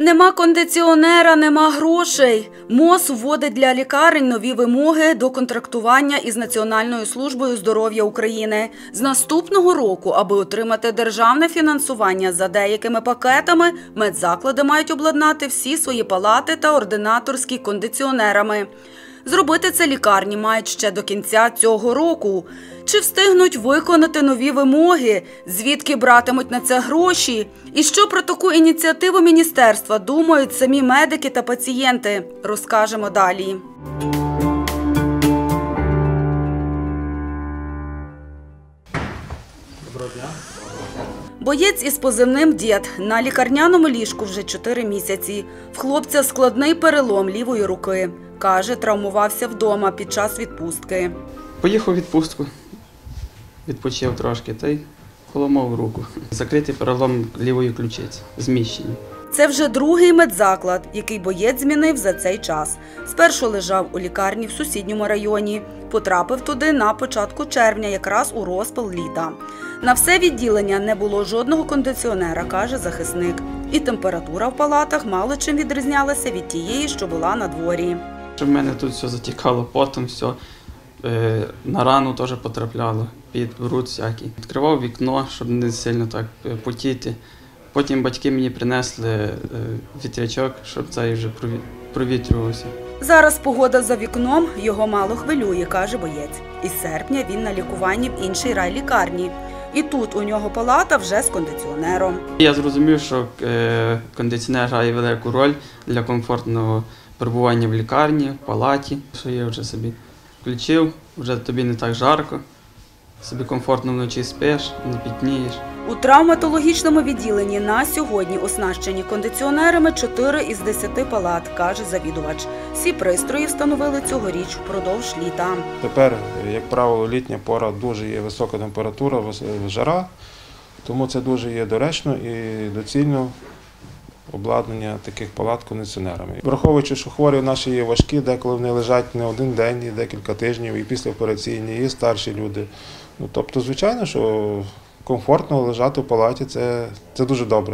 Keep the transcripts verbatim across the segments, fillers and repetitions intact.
Нема кондиціонера, нема грошей. МОЗ вводить для лікарень нові вимоги до контрактування із Національною службою здоров'я України. З наступного року, аби отримати державне фінансування за деякими пакетами, медзаклади мають обладнати всі свої палати та ординаторські кондиціонерами. Зробити це лікарні мають ще до кінця цього року. Чи встигнуть виконати нові вимоги? Звідки братимуть на це гроші? І що про таку ініціативу міністерства думають самі медики та пацієнти? Розкажемо далі. Доброго дня. Боєць із позивним «Дід» на лікарняному ліжку вже чотири місяці. В хлопця складний перелом лівої руки. Каже, травмувався вдома під час відпустки. Поїхав у відпустку, відпочив трошки та й поламав руку. Закритий перелом лівої ключиці, зміщення. Це вже другий медзаклад, який боєць змінив за цей час. Спершу лежав у лікарні в сусідньому районі. Потрапив туди на початку червня, якраз у розпал літа. На все відділення не було жодного кондиціонера, каже захисник. І температура в палатах мало чим відрізнялася від тієї, що була на дворі. У мене тут все затікало потом, все е, на рану теж потрапляло, під бруд всякий. Відкривав вікно, щоб не сильно так потіти. Потім батьки мені принесли е, вітрячок, щоб цей вже провітрювався. Зараз погода за вікном його мало хвилює, каже боєць. Із серпня він на лікуванні в іншій райлікарні. І тут у нього палата вже з кондиціонером. Я зрозумів, що е, кондиціонер грає велику роль для комфортного перебування в лікарні, в палаті. Що я вже собі включив, вже тобі не так жарко, собі комфортно вночі спиш, не пітнієш. У травматологічному відділенні на сьогодні оснащені кондиціонерами чотири із десяти палат, каже завідувач. Всі пристрої встановили цьогоріч впродовж літа. Тепер, як правило, літня пора, дуже є висока температура, жара, тому це дуже є доречно і доцільно обладнання таких палат кондиціонерами. Враховуючи, що хворі наші є важкі, деколи вони лежать не один день, і декілька тижнів, і післяопераційні, і старші люди. Ну, тобто, звичайно, що комфортно лежати в палаті – це, це дуже добре.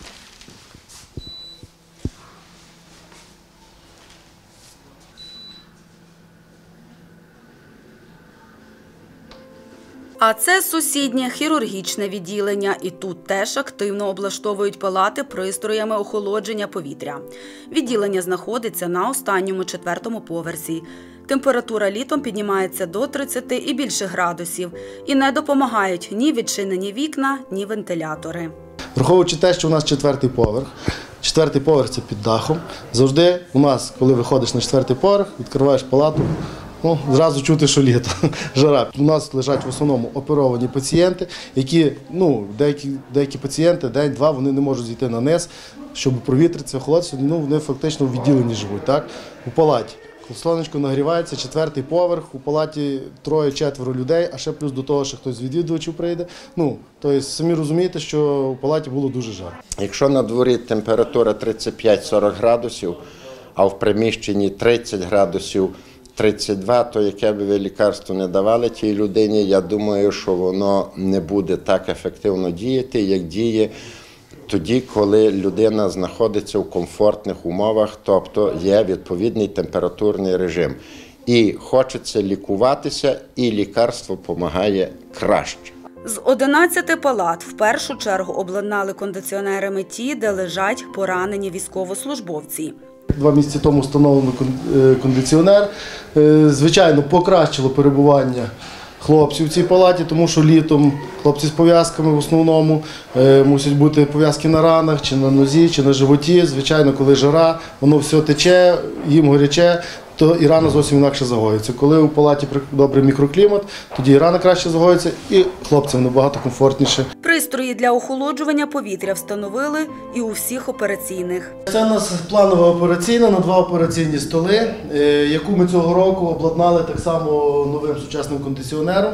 А це сусіднє хірургічне відділення. І тут теж активно облаштовують палати пристроями охолодження повітря. Відділення знаходиться на останньому четвертому поверсі. Температура літом піднімається до тридцяти і більше градусів. І не допомагають ні відчинені вікна, ні вентилятори. Враховуючи те, що у нас четвертий поверх, четвертий поверх – це під дахом. Завжди у нас, коли виходиш на четвертий поверх, відкриваєш палату, ну, зразу чути, що літо, жара. У нас лежать в основному оперовані пацієнти, які, ну, деякі, деякі пацієнти день-два вони не можуть зійти на низ, щоб провітритися, охолодитися, ну, вони фактично в відділенні живуть, так, у палаті. Сонечко нагрівається, четвертий поверх, у палаті троє-четверо людей, а ще плюс до того, що хтось з відвідувачів прийде. Ну, тобто, самі розумієте, що у палаті було дуже жарко. Якщо на дворі температура тридцять п'ять сорок градусів, а в приміщенні тридцять градусів, тридцять два, то яке б ви лікарство не давали тій людині, я думаю, що воно не буде так ефективно діяти, як діє тоді, коли людина знаходиться в комфортних умовах, тобто є відповідний температурний режим. І хочеться лікуватися, і лікарство допомагає краще. З одинадцяти палат в першу чергу обладнали кондиціонерами ті, де лежать поранені військовослужбовці. Два місяці тому встановлений кондиціонер. Звичайно, покращило перебування хлопців в цій палаті, тому що літом хлопці з пов'язками в основному мусять бути пов'язки на ранах, чи на нозі, чи на животі. Звичайно, коли жара, воно все тече, їм горяче, то і рана зовсім інакше загоїться. Коли у палаті добрий мікроклімат, тоді і рана краще загоїться, і хлопцям набагато комфортніше. Пристрої для охолоджування повітря встановили і у всіх операційних. Це у нас планова операційна на два операційні столи, яку ми цього року обладнали так само новим сучасним кондиціонером,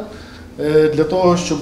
для того, щоб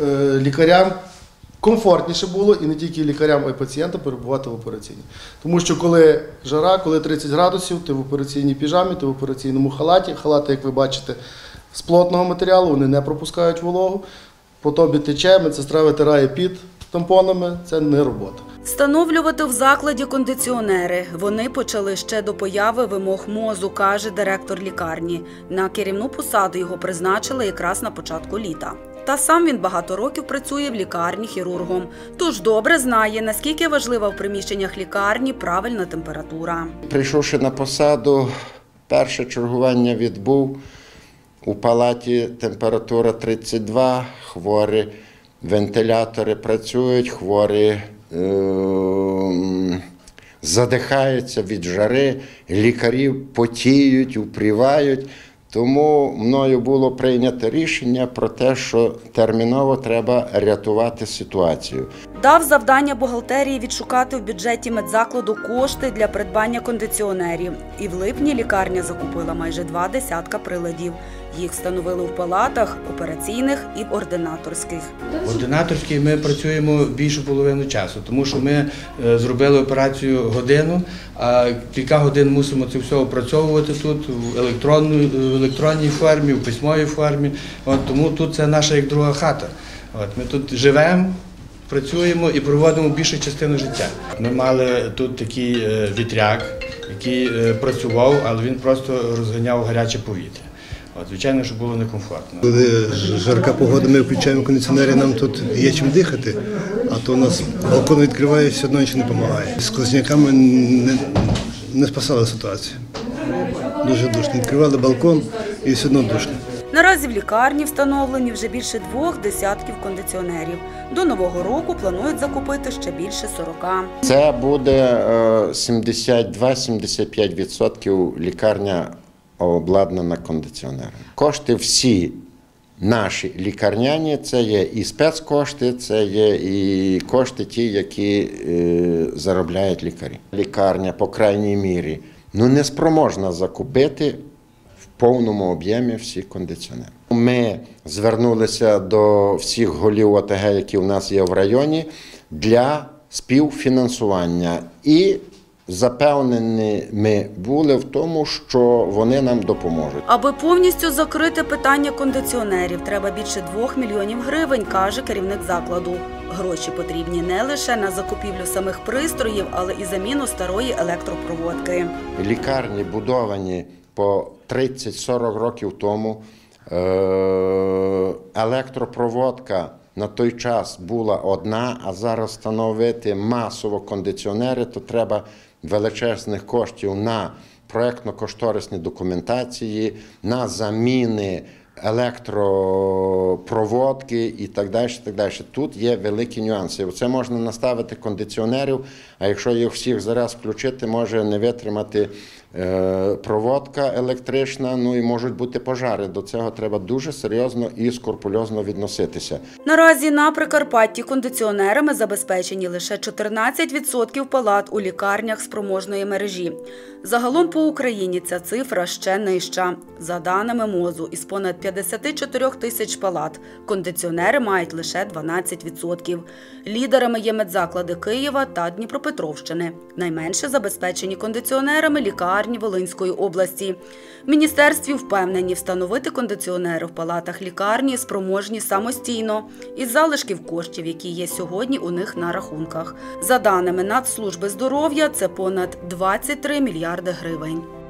лікарям комфортніше було і не тільки лікарям, а й пацієнтам перебувати в операційній. Тому що коли жара, коли тридцять градусів, ти в операційній піжамі, ти в операційному халаті. Халати, як ви бачите, з плотного матеріалу, вони не пропускають вологу. По тобі тече, медсестра витирає під тампонами, це не робота. Встановлювати в закладі кондиціонери вони почали ще до появи вимог МОЗу, каже директор лікарні. На керівну посаду його призначили якраз на початку літа. Та сам він багато років працює в лікарні хірургом, тож добре знає, наскільки важлива в приміщеннях лікарні правильна температура. Прийшовши на посаду, перше чергування відбув. У палаті температура тридцять два, хворі вентилятори працюють, хворі е- задихаються від жари, лікарі потіють, упрівають. Тому мною було прийнято рішення про те, що терміново треба рятувати ситуацію. Дав завдання бухгалтерії відшукати в бюджеті медзакладу кошти для придбання кондиціонерів. І в липні лікарня закупила майже два десятка приладів. Їх встановили в палатах, операційних і ординаторських. В ординаторській ми працюємо більшу половину часу, тому що ми зробили операцію годину, а кілька годин мусимо це все опрацьовувати тут в, в електронній формі, в письмовій формі. От, тому тут це наша як друга хата. От, ми тут живемо, працюємо і проводимо більшу частину життя. Ми мали тут такий вітряк, який працював, але він просто розганяв гаряче повітря. От, звичайно, що було некомфортно. Коли жарка погода, ми включаємо кондиціонери, нам тут є чим дихати, а то у нас балкон відкривається, все одно нічого не допомагає. З сквозняками не, не спасали ситуацію. Дуже душно. Відкривали балкон і все одно душно. Наразі в лікарні встановлені вже більше двох десятків кондиціонерів. До Нового року планують закупити ще більше сорока. Це буде сімдесят два - сімдесят п'ять відсотків лікарня обладнана кондиціонером. Кошти всі наші лікарняні, це є і спецкошти, це є і кошти ті, які е, заробляють лікарі. Лікарня, по крайній мірі, ну, не спроможна закупити в повному об'ємі всі кондиціонери. Ми звернулися до всіх голів О Те Ге, які у нас є в районі, для співфінансування. І запевнені ми були в тому, що вони нам допоможуть. Аби повністю закрити питання кондиціонерів, треба більше двох мільйонів гривень, каже керівник закладу. Гроші потрібні не лише на закупівлю самих пристроїв, але і заміну старої електропроводки. Лікарні будовані по тридцять - сорок років тому. Електропроводка на той час була одна, а зараз встановити масово кондиціонери, то треба величезних коштів на проєктно-кошторисні документації, на заміни електропроводки і так далі, так далі. Тут є великі нюанси. Це можна наставити кондиціонерів, а якщо їх всіх зараз включити, може не витримати е, проводка електрична, ну і можуть бути пожари. До цього треба дуже серйозно і скрупульозно відноситися. Наразі на Прикарпатті кондиціонерами забезпечені лише чотирнадцять відсотків палат у лікарнях спроможної мережі. Загалом по Україні ця цифра ще нижча. За даними МОЗу, із понад п'ятдесят чотири тисяч палат кондиціонери мають лише дванадцять відсотків. Лідерами є медзаклади Києва та Дніпропетровщини. Найменше забезпечені кондиціонерами лікарні Волинської області. В міністерстві впевнені, встановити кондиціонери в палатах лікарні спроможні самостійно із залишків коштів, які є сьогодні у них на рахунках. За даними Нацслужби здоров'я, це понад двадцять три мільярди гривень.